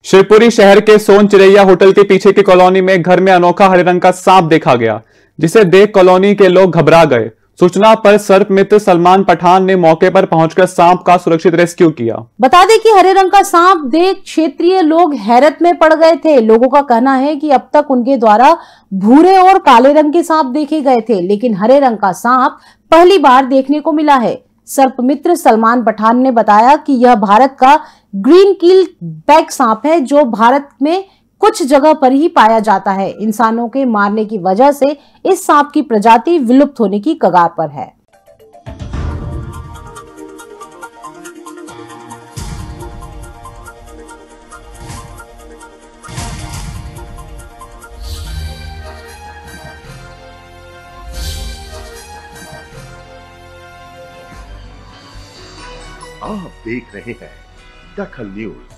शिवपुरी शहर के सोन चिरैया होटल के पीछे की कॉलोनी में घर में अनोखा हरे रंग का सांप देखा गया, जिसे देख कॉलोनी के लोग घबरा गए। सूचना पर सर्प मित्र सलमान पठान ने मौके पर पहुंचकर सांप का सुरक्षित रेस्क्यू किया। बता दें कि हरे रंग का सांप देख क्षेत्रीय लोग हैरत में पड़ गए थे। लोगों का कहना है कि अब तक उनके द्वारा भूरे और काले रंग के सांप देखे गए थे, लेकिन हरे रंग का सांप पहली बार देखने को मिला है। सर्प मित्र सलमान पठान ने बताया कि यह भारत का ग्रीन किल बैक सांप है, जो भारत में कुछ जगह पर ही पाया जाता है। इंसानों के मारने की वजह से इस सांप की प्रजाति विलुप्त होने की कगार पर है। आप देख रहे हैं दखल न्यूज।